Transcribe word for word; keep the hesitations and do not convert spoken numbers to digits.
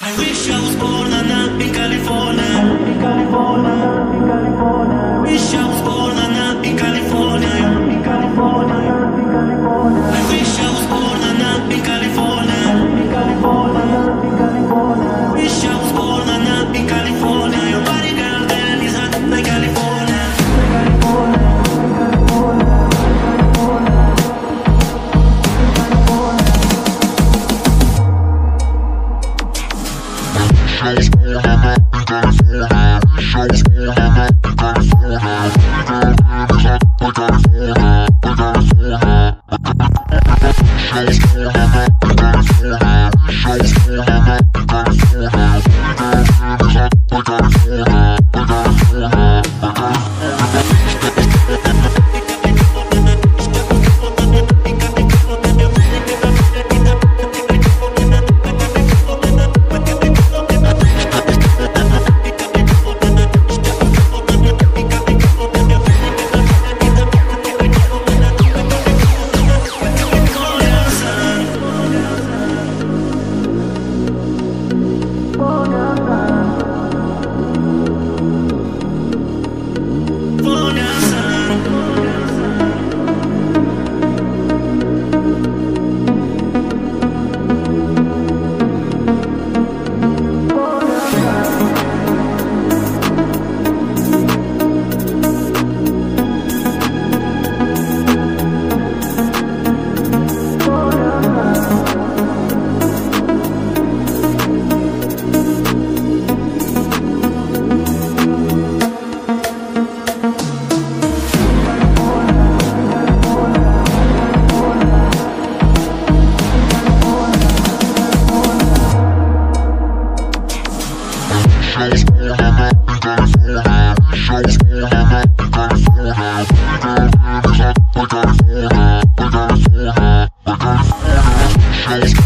I wish I was born and up in California. In California, in California. Wish I was born and up in California. In California, in California. I wish I was born and up in California. In California, in California. Wish I was born and up in California. Your body, girl, then is hot like California. California, California, California. Shows born and up in California. Shows born and up in California. Girl, girl, is hot like California, like California. Shows born and up in California. Shows born and up in California. Girl, girl, is hot like California, like California, like shows born and up in California. Shows born and up in California. Girl, girl, is hot like California, like California, like California. Shows